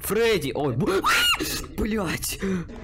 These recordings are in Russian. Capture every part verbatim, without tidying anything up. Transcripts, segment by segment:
Фредди! Ой, блять!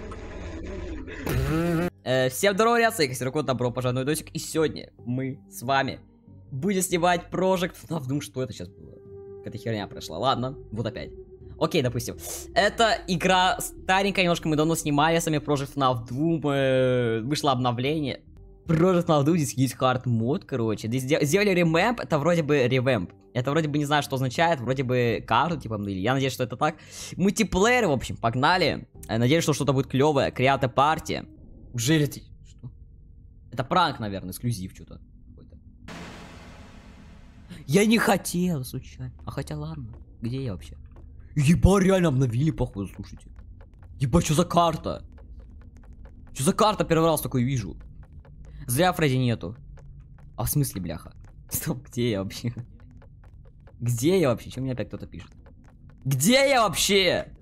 Э, всем здорово, ребята, я Костеркот, добро пожаловать на видосик. И сегодня мы с вами будем снимать Project эф нав. Думаю, что это сейчас было? Какая-то херня прошла. Ладно, вот опять. Окей, допустим. Это игра старенькая, немножко мы давно снимали с вами Project эф нав два. Э, вышло обновление. Project эф нав два, здесь есть хард мод, короче. Здесь сделали ремэмп, это вроде бы ревэмп. Это вроде бы не знаю, что означает, вроде бы карту, типа, обновили. Я надеюсь, что это так. Мультиплеер, в общем, погнали. Я надеюсь, что что-то будет клевое. Креата партия. Уже ли ты? Что? Это пранк, наверное, эксклюзив что-то. Я не хотел, случайно. А хотя ладно. Где я вообще? Еба, реально обновили, походу, слушайте. Еба, что за карта? Что за карта? Первый раз такой вижу. Зря Фредди нету. А в смысле, бляха? Стоп, где я вообще? Где я вообще? Чем мне опять кто-то пишет? Где я вообще?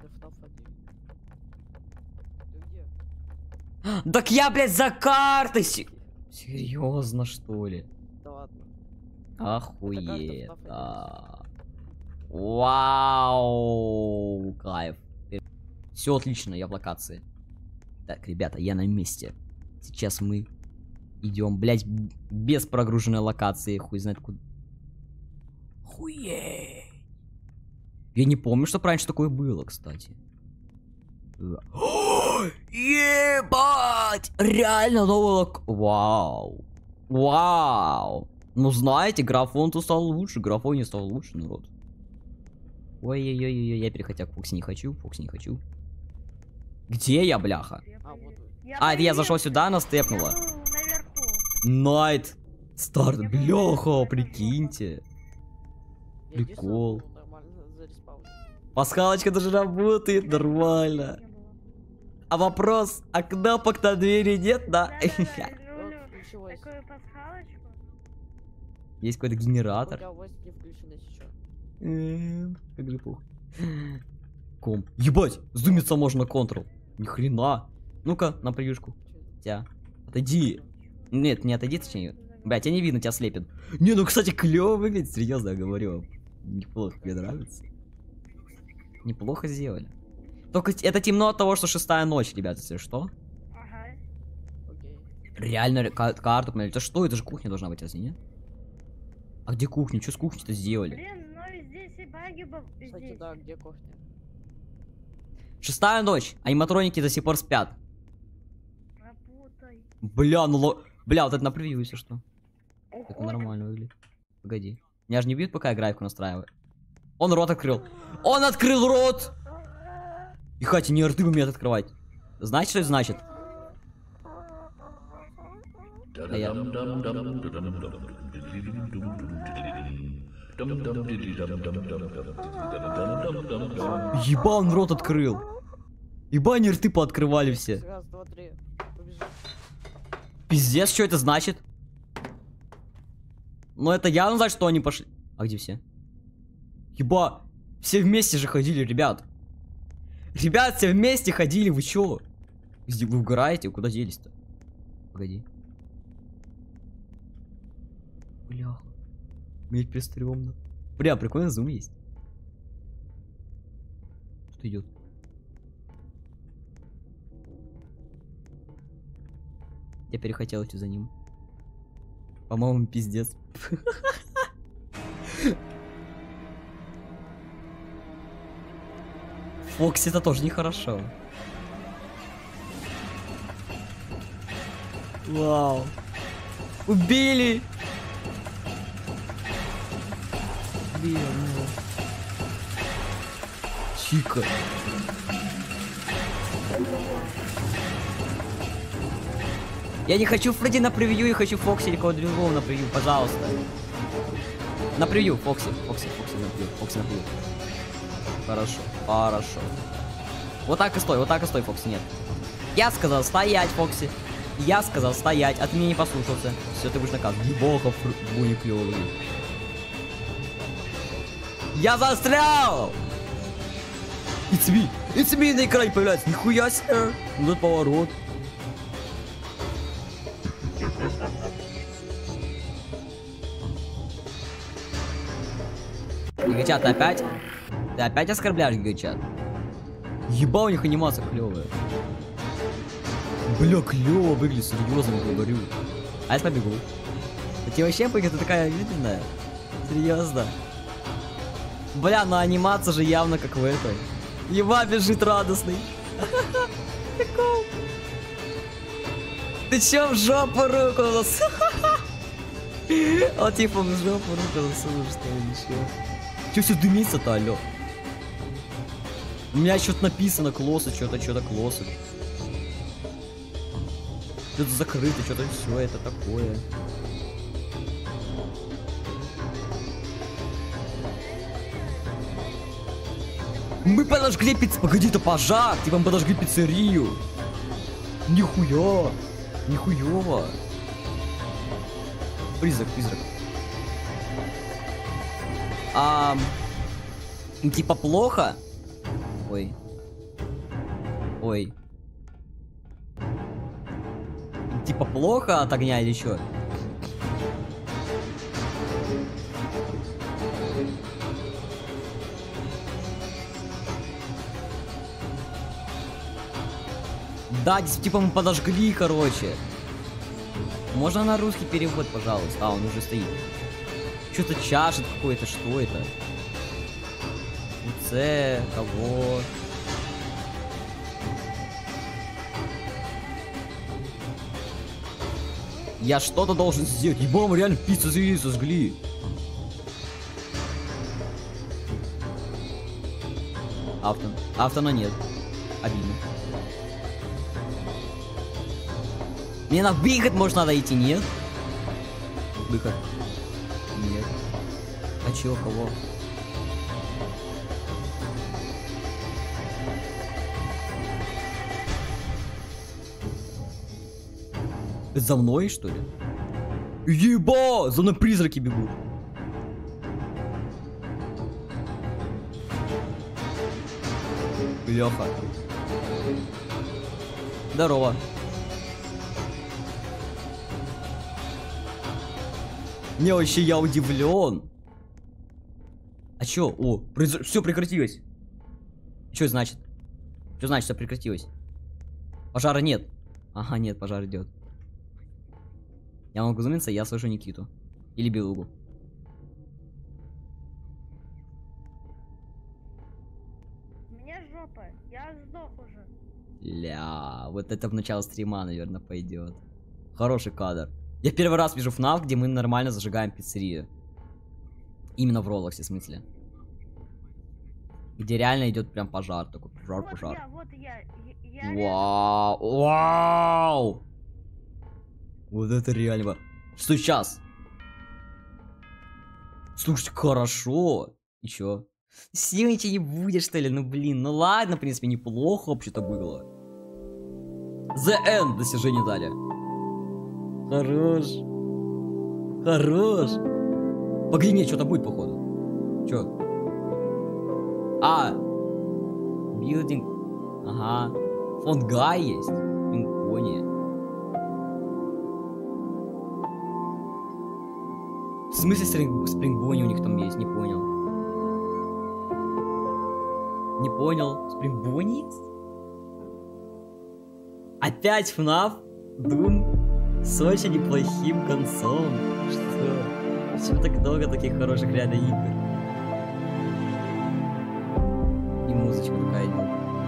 Так я, блядь, за картой. Серьезно, что ли? Да ладно. Охуеть. Да. Вау, кайф. Все отлично, я в локации. Так, ребята, я на месте. Сейчас мы идем, блядь, без прогруженной локации. Хуй знает куда. Хуеть. Я не помню, что раньше такое было, кстати. Ебать! Реально новый лок... Вау. Вау. Ну, знаете, графон-то стал лучше. Графон не стал лучше, народ. Ой-ой-ой-ой, я перехотя к Фокси не хочу. Фокси не хочу. Где я, бляха? А, вот вы. А, это я зашел сюда, она степнула. Найт. Старт, бляха, прикиньте. Я Прикол. единственное, ну, нормально зареспаунил. Пасхалочка даже работает нормально. А вопрос, а кнопок на двери нет, да? Вот, началось. Такую пасхалочку. Есть какой-то генератор. Пока ось не включено сейчас. Эм, Как же плохо. Комп. Ебать, зумиться можно Ctrl. Ни хрена. Ну-ка, на превьюшку. Тя. Отойди. Нет, не отойди, точнее. Блять, тебя не видно, тебя слепит. Не, ну, кстати, клево выглядит, серьезно, я говорю. Неплохо, мне нравится. Неплохо сделали. Только это темно от того, что шестая ночь, ребята, если что. Ага. Окей. Реально кар карту поменяли. Это что? Это же кухня должна быть, разве нет? А где кухня? Что с кухней-то сделали? Блин, но здесь и баги был. Кстати, Здесь. да, где кухня? Шестая ночь. Аниматроники до сих пор спят. Работай. Бля, ну ло... Бля, вот это на превью, если что. Это Уходим. нормально выглядит. Погоди. Меня же не бьют, пока я графику настраиваю. Он рот открыл. Он открыл рот! И Хати, не рты умеет открывать. Знаете, что это значит? А я... Еба, он рот открыл. Еба, они рты пооткрывали все. Раз, два, три. Побежим. Пиздец, что это значит? Ну это явно значит, что они пошли. А где все? Еба, все вместе же ходили, ребят. Ребят, все вместе ходили, вы чё? Вы угораете? Куда делись-то? Погоди. Бля. Мне пристрёмно. Бля, прикольно, зум есть. Что идет? Я перехотел идти за ним. По-моему, пиздец. Фокси, это тоже нехорошо. Вау. Убили! Бедного. Чика. Я не хочу Фредди на превью, я хочу Фокси или кого-то другого на превью, пожалуйста. На превью, Фокси, Фокси, Фокси на превью, Фокси на превью. Хорошо, хорошо. Вот так и стой, вот так и стой, Фокси, нет. Я сказал стоять, Фокси. Я сказал стоять, а ты меня не послушался. Все, ты будешь наказан. Ебоха, буни клёвый. Я застрял! It's me! It's me на экране появляется. Нихуя себе! Вот этот поворот. Гигачат, ты опять? Ты опять оскорбляешь, Гигачат? Еба, у них анимация клевая. Бля, клево выглядит, серьезно говорю. А я побегу. А тебе вообще пойдет, ты такая видная? Серьезно. Бля, ну анимация же явно как в этой. Еба бежит радостный. Прикол. Ты чё в жопу руку засунул? Он типа в жопу руку засунул, что ли, чё? Чё все дымится-то, алё? У меня что-то написано, клоссы, что-то, что-то клоссы. Что-то закрыто, что-то все это такое. Мы подожгли пиццу. Погоди-то, пожар! Типа мы подожгли пиццерию. Нихуя! Нихуево! Призрак, призрак. А, типа плохо? Ой. Ой. Типа плохо от огня или что? Да, типа мы подожгли, короче. Можно на русский перевод, пожалуйста? А, он уже стоит. Что-то чашет какое-то, что это? Це, кого? Я что-то должен сделать. Ебо, мы реально пиццу сожгли. Авто. Автона нет. Обидно. Мне на выход, может, надо идти, нет? Выход. Нет. А чё, кого? Это за мной, что ли? Еба! За мной призраки бегут. Леха. Здорово. Не, вообще я удивлен. А чё? О, произ... все прекратилось. Что значит? Что значит, все прекратилось? Пожара нет. Ага, нет, пожар идет. Я могу зумиться, я слышу Никиту. Или Белугу. У меня жопа, я сдох уже. Ля, вот это в начало стрима, наверное, пойдет. Хороший кадр. Я первый раз вижу эф-нав, где мы нормально зажигаем пиццерию. Именно в Роблоксе, в смысле. Где реально идет прям пожар, такой пожар, Вот пожар. я, вот я. я, я Вау, вау! Вот это реально. Что сейчас? Слушайте, хорошо. И чё? Сильничать не будет, что ли? Ну блин, ну ладно, в принципе, неплохо вообще-то было. The End достижение дали. Хорош. Хорош. Погоди, нет, что-то будет, походу. Чё? А. Билдинг. Ага. Фонд Гай есть. Пинкони. В смысле спрингбони у них там есть? Не понял. Не понял. Спрингбони есть? Опять эф-нав? Doom с очень неплохим концом. Что? Почему так много таких хороших реально игр? И музычка такая идет.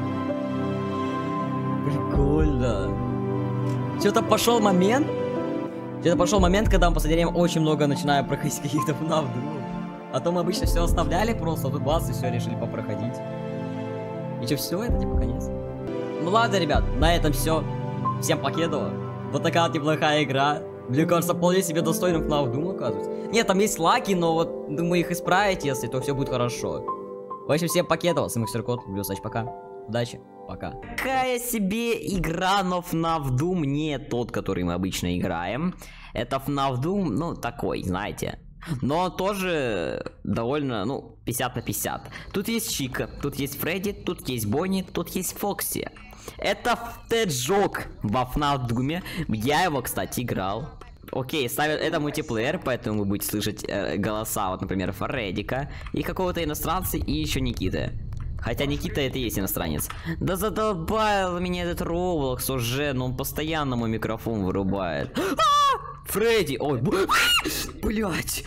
Прикольно. Что-то пошел момент. Что-то пошел момент, когда мы в последнее время очень много начинаем проходить каких-то эф-нав. А то мы обычно все оставляли просто, а тут бац, и все решили попроходить. И что, все, это типа конец. Ну ладно, ребят, на этом все. Всем покедово. Вот такая вот неплохая игра. Мне кажется, вполне себе достойным эф-нав Doom, оказывается. Нет, там есть лаги, но вот думаю их исправить, если то все будет хорошо. В общем, всем покедово. С вами Ксеркот. Люблю, Сач, пока. Удачи. Пока. Какая себе игра, но эф-нав Doom не тот, который мы обычно играем. Это эф-нав Doom, ну, такой, знаете. Но тоже довольно, ну, пятьдесят на пятьдесят. Тут есть Чика, тут есть Фредди, тут есть Бонни, тут есть Фокси. Это Теджок во эф-нав Doom. Я его, кстати, играл. Окей, ставят это мультиплеер, поэтому вы будете слышать э, голоса, вот, например, Фреддика и какого-то иностранца, и еще Никиты. Хотя Никита это и есть иностранец. Да задолбал меня этот Роблокс уже, но он постоянно мой микрофон вырубает. А! Фредди! Ой, блять!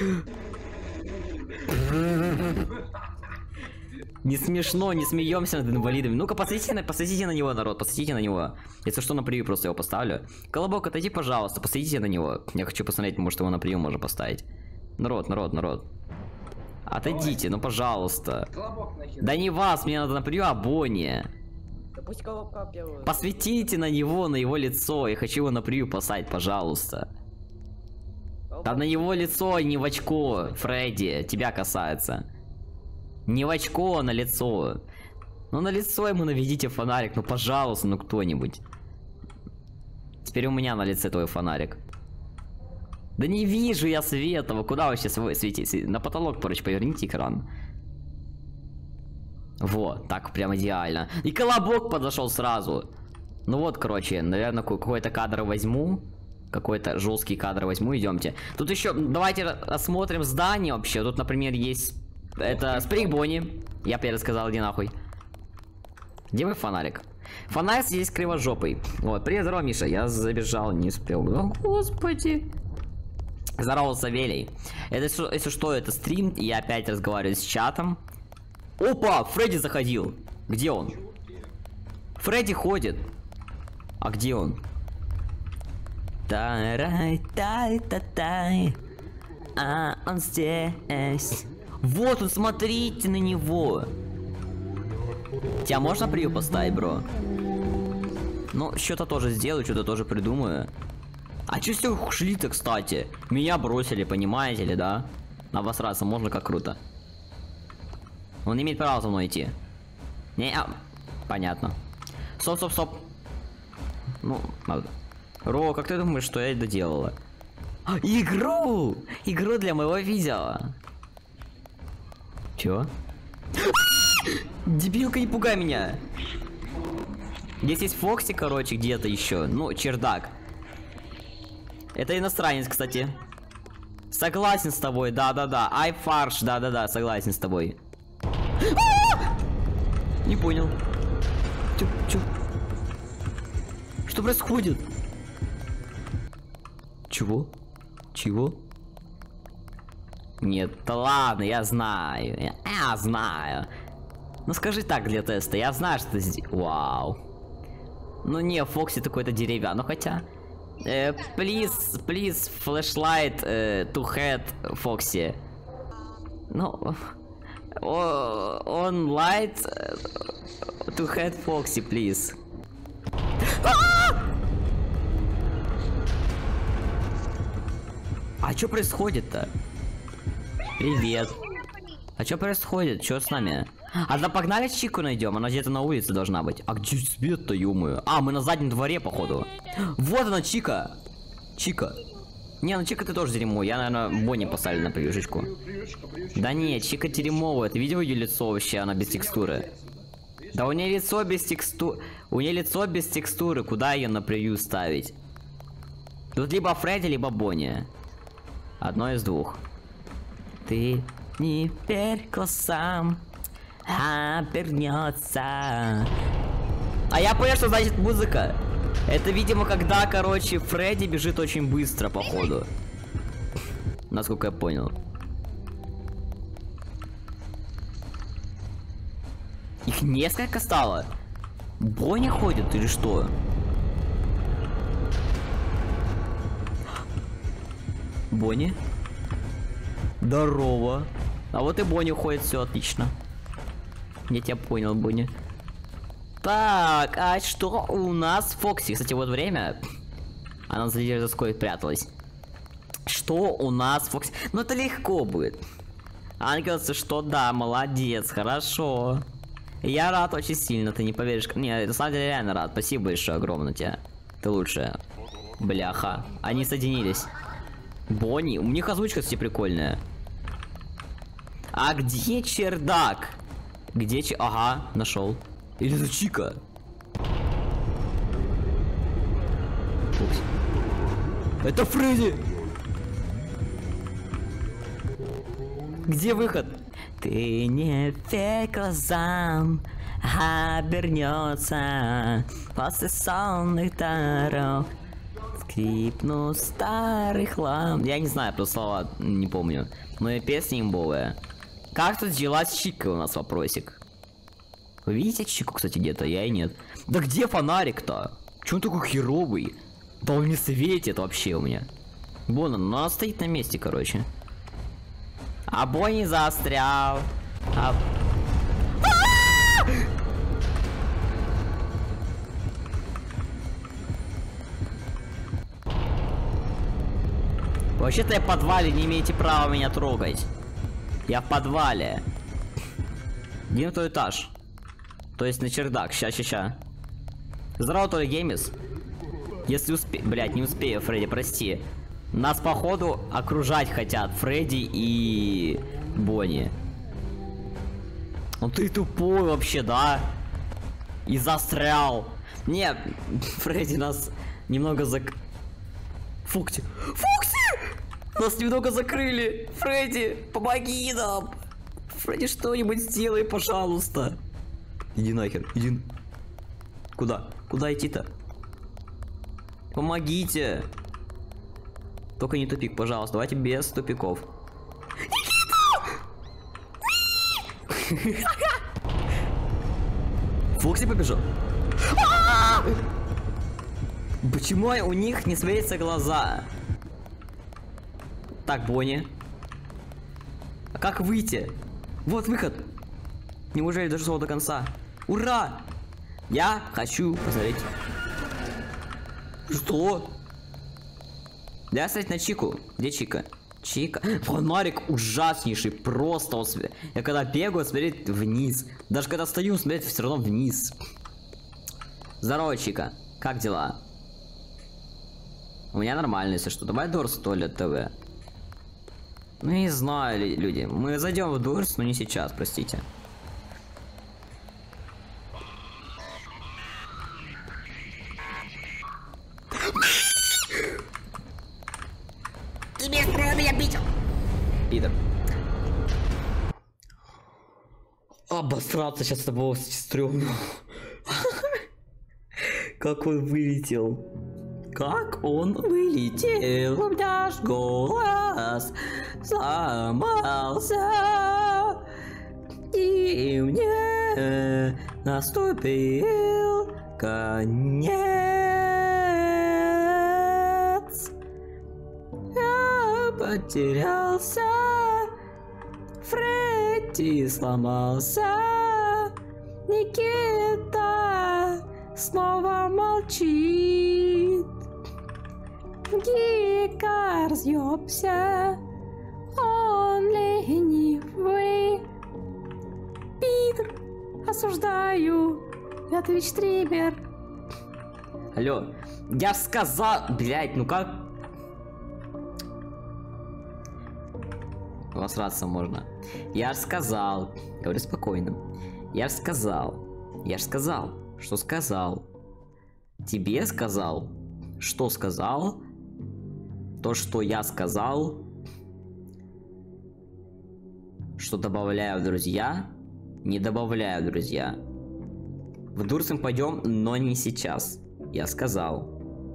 Не смешно, не смеемся над инвалидами. Ну-ка, посмотрите на, посмотрите на него, народ, посмотрите на него. Если что, на превью просто его поставлю. Колобок, отойди, пожалуйста, посмотрите на него. Я хочу посмотреть, может его на превью можно поставить. Народ, народ, народ. Отойдите, ну пожалуйста. Да не вас, мне надо на превью, а Бонни. Да пусть Колобка первый. Посветите на него, на его лицо. Я хочу его на превью поставить, пожалуйста. Да на его лицо, не в очко, Фредди, тебя касается. Не в очко, а на лицо. Ну на лицо ему наведите фонарик, ну пожалуйста, ну кто-нибудь. Теперь у меня на лице твой фонарик. Да не вижу я света, вы куда вы сейчас светите? На потолок, короче, поверните экран. Вот, так прям идеально. И Колобок подошел сразу. Ну вот, короче, наверное, какой-то кадр возьму. Какой-то жесткий кадр возьму, идемте. Тут еще, давайте осмотрим здание вообще. Тут, например, есть... Это Спринг Бонни. Я пересказал, иди нахуй. Где мой фонарик? Фонарик здесь кривожопый. Вот, привет, здорово, Миша. Я забежал, не успел. О, господи. Здорово, Савелий. Это, если что, это стрим. И я опять разговариваю с чатом. Опа, Фредди заходил. Где он? Фредди ходит. А где он? Тай-тай-тай-тай. А он здесь. Вот он, смотрите на него. Тебя можно превью поставить, бро? Ну, что-то тоже сделаю, что-то тоже придумаю. А че все ушли-то, кстати? Меня бросили, понимаете ли, да? Обосраться можно, как круто. Он не имеет права за мной идти. Не, а... Понятно. Стоп, стоп, стоп. Ну, надо. Ро, как ты думаешь, что я это делала? А, игру! Игру для моего видео. Чё? Дебилка, не пугай меня. Здесь есть Фокси, короче, где-то еще. Ну, чердак. Это иностранец, кстати. Согласен с тобой, да-да-да. Ай, фарш, да-да-да, согласен с тобой. Не понял. Чё, чё? Что происходит? Чего? Чего? Нет, да ладно, я знаю. Я, я знаю. Ну скажи так для теста, я знаю, что ты здесь. Вау. Ну не, Фокси такой-то деревья, ну хотя. Э, please, please, flashlight э, to head Фокси. Ну, он light to head Фокси, please. А что происходит-то? Привет. А что происходит? Что с нами? А да погнали Чику найдем, она где-то на улице должна быть. А где свет-то, ё-моё? А, мы на заднем дворе, походу. Вот она, Чика. Чика. Не, ну Чика ты тоже дерьмо. Я, наверное, Бонни поставлю на прививочку. Да не, Чика дерьмовая. Ты видел ее лицо вообще? Она без текстуры. Да у нее лицо без текстуры. У нее лицо без текстуры. Куда ее на превью ставить? Тут либо Фредди, либо Бонни. Одно из двух. Ты не верь глазам, обернется. А я понял, что значит музыка. Это, видимо, когда, короче, Фредди бежит очень быстро, походу. Насколько я понял. Их несколько стало. Бонни ходит или что? Бонни? Здорово. А вот и Бонни ходит, все отлично. Я тебя понял, Бонни. Так, а что у нас Фокси? Кстати, вот время. Она за доской пряталась. Что у нас Фокси? Ну это легко будет. Ангелс, что да, молодец, хорошо. Я рад очень сильно, ты не поверишь. Не, на самом деле реально рад. Спасибо большое, огромное тебе. Ты лучшая. Бляха. Они соединились. Бонни, у них озвучка, кстати, прикольная. А где чердак? Где че... Ага, нашел. Или это Чика? Упс. Это Фредди! Где выход? Ты не верь глазам, обернется после сонных дорог. Скрипнут старых ламп. Я не знаю, просто слова не помню. Но и песня имбовая. Как тут дела с Чикой у нас вопросик? Вы видите Чику, кстати, где-то? Я и нет. Да где фонарик-то? Чё он такой херовый? Да он не светит вообще у меня. Вон он, но она стоит на месте, короче. А Бонни застрял. А... Вообще-то я в подвале, не имеете права меня трогать. Я в подвале. Девятый этаж. То есть на чердак. Ща, ща, ща. Здорово, Толя Геймис. Если успе... Блять, не успею, Фредди, прости. Нас, походу, окружать хотят Фредди и Бонни. Ну ты тупой вообще, да? И застрял. Нет, Фредди нас немного зак... Фукси. Фукси! Нас немного закрыли. Фредди, помоги нам. Фредди, что-нибудь сделай, пожалуйста. Иди нахер, иди. Куда? Куда идти-то? Помогите. Только не тупик, пожалуйста. Давайте без тупиков. Никита! Фокси побежал. Почему у них не светятся глаза? Так, Бонни. А как выйти? Вот выход. Неужели дошло до конца? Ура! Я хочу посмотреть. Что? Да, кстати, на Чику. Где Чика? Чика. Фонарик ужаснейший. Просто он... Я когда бегаю, смотреть вниз. Даже когда стою, смотреть все равно вниз. Здорово, Чика. Как дела? У меня нормально, если что. Давай Дорс Туалет ТВ. Ну, не знаю, люди. Мы зайдем в Дорс, но не сейчас, простите. Тебе стрёмно меня бить! Пидор. Обосраться сейчас с тобой стрёмно. Как он вылетел. Как он вылетел. У меня ж голос сломался. И мне наступил конец. Я потерялся. Фредди сломался. Никита снова молчит. Гика разъёбся. Он ленивый. Питер, осуждаю. Я твич стример. Алло, я сказал, блять, ну как? Посраться можно. Я ж сказал, говорю спокойно. Я ж сказал, я ж сказал, что сказал. Тебе сказал, что сказал. То, что я сказал. Что добавляю в друзья. Не добавляю в друзья. В Дурсом пойдем, но не сейчас. Я сказал.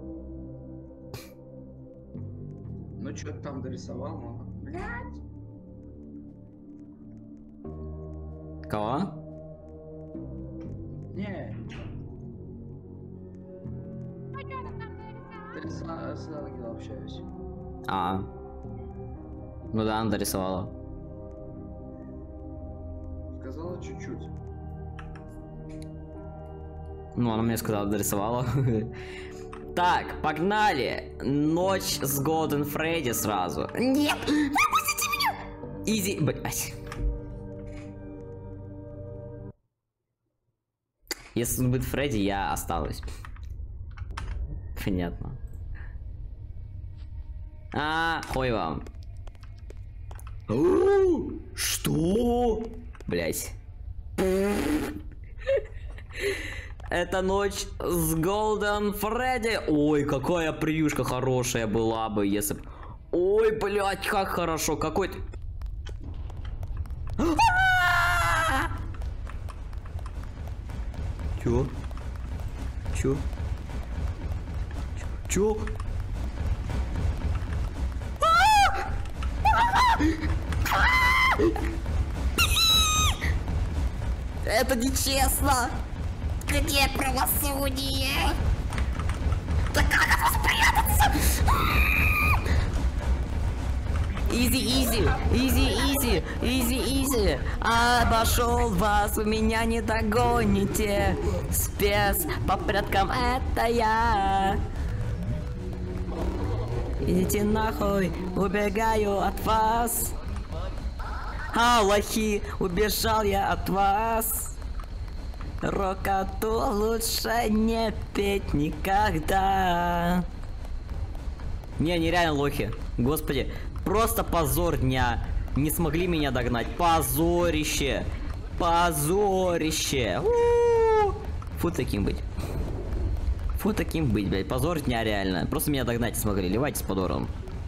Ну что ты там дорисовал, мама? Блядь. Кого? Не. Ты с, с ангелом общаюсь. А. Ну да, она дорисовала. Сказала чуть-чуть. Ну, она мне сказала, дорисовала. Так, погнали. Ночь с Голден Фредди сразу. Нет! Выпустите меня! Изи, блять. Если он будет Фредди, я останусь. Понятно. А, хуй вам. Что? Блять. Это ночь с Голден Фредди. Ой, какая превьюшка хорошая была бы, если бы... Ой, блять, как хорошо, какой-то... Чё? Чё? Чё? Это нечестно! Где правосудие? Да как от вас спрятаться? Изи, изи, изи, изи, изи, изи. Обошел вас, вы меня не догоните. Спец по порядкам, это я. Идите нахуй, убегаю от вас. А, лохи, убежал я от вас. Рокоту лучше не петь никогда. Не, нереально лохи. Господи, просто позор дня. Не смогли меня догнать. Позорище. Позорище. У-у-у. Фу таким быть. Фу таким быть, блядь. Позор дня реально. Просто меня догнать не смогли. Ливайте с подором.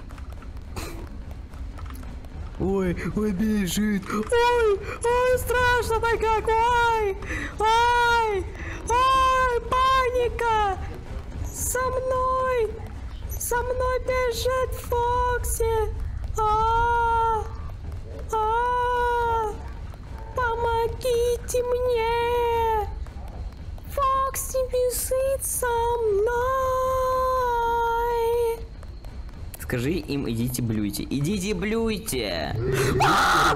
Ой, ой, бежит. Ой, ой, страшно-то как. Ой, ой, ой, паника. Со мной. Со мной бежит Фокси. А, а, помогите мне. Фокси бежит со мной. Скажи им, идите блюйте. Идите блюйте. А!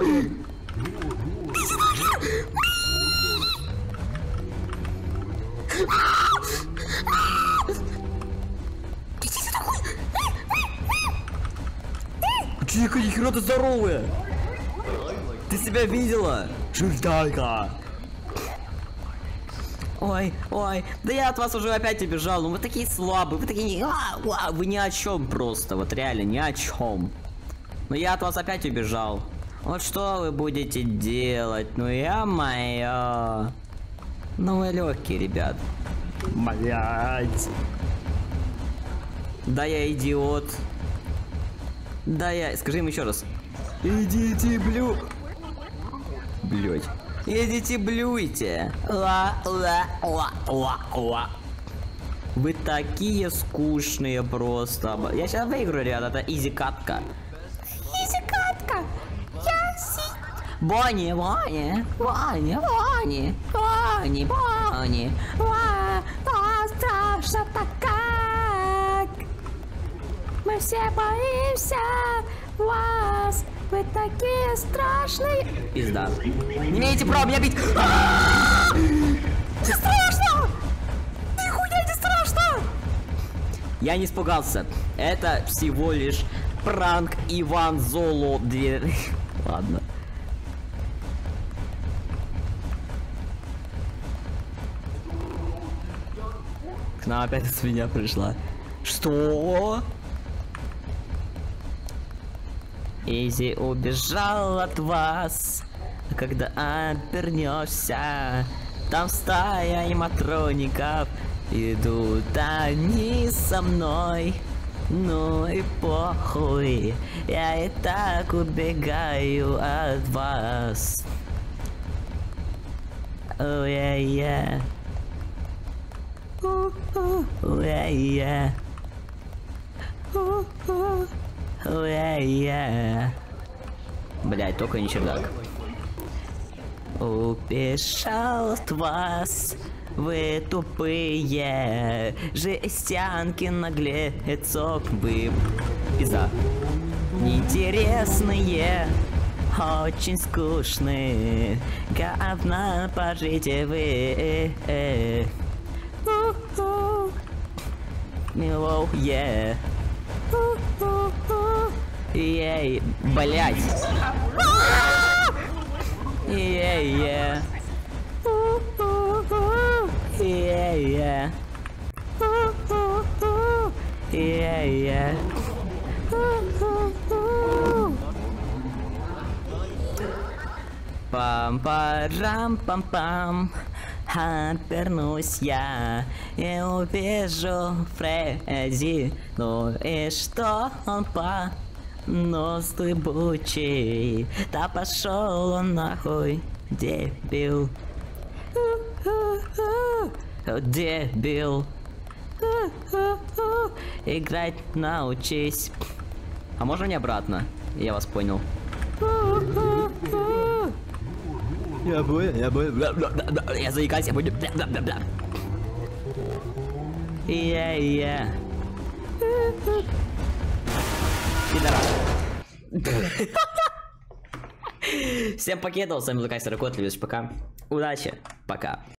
Чика, ни хера ты здоровая! Ты себя видела? Шультайка! Ой, ой, да я от вас уже опять убежал, ну вы такие слабые, вы такие, а, а, вы ни о чем просто, вот реально ни о чем. Но я от вас опять убежал. Вот что вы будете делать, ну я-моё. Ну вы легкие, ребят. Блять. Да я идиот. Да я, скажи им еще раз. Идите блю. Блять. Идите блюйте. Ла, ла, ла, ла, ла. Вы такие скучные просто. Я сейчас выиграю, ребят, это изи катка. Изи катка. Я си... Бонни, Бонни, Бонни, Бонни, Бонни, Бонни. Ва, ва, страшно-то как. Мы все боимся вас. Вы такие страшные. Пизда. Не имеете права меня бить. Не страшно! Нихуя не страшно! Я не испугался. Это всего лишь пранк Иван Золо. Две... Ладно. К нам опять свинья пришла. Что? Изи убежал от вас, а когда обернешься, там стая аниматроников, идут они со мной. Ну и похуй, я и так убегаю от вас. Уя-я. Уя-я. Уя-я. Блять, только не чердак. Убежал от вас, вы тупые жестянки, наглецов, вы пизда. Неинтересные, очень скучные, говна пожите вы. Милоу, е. Ей, блять. Ей-е. Ей-е. Ей-е. Пам-парам-пам-пам. Обернусь я и увижу Фредди. Ну и что он по нос дыбучий? Да пошел он нахуй, дебил. Дебил. Играть научись. А можно не обратно? Я вас понял. Я понял, я понял. Я заикаюсь, я понял. Я-я. Пидорас. Всем покедал, с вами был Кайсер Кот, пока. Удачи, пока.